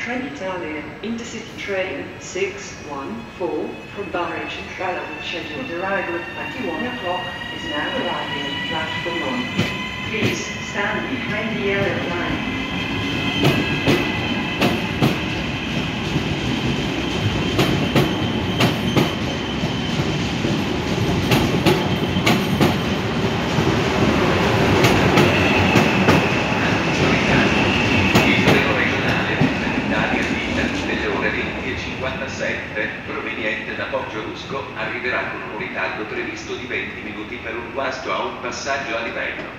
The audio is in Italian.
Trenitalia Intercity Train 614 from Barrage and Trallon, scheduled arrival at 21 o'clock, is now arriving at platform 1. Please stand behind the yellow line. Proveniente da Poggio Rusco, arriverà con un ritardo previsto di 20 minuti per un guasto a un passaggio a livello.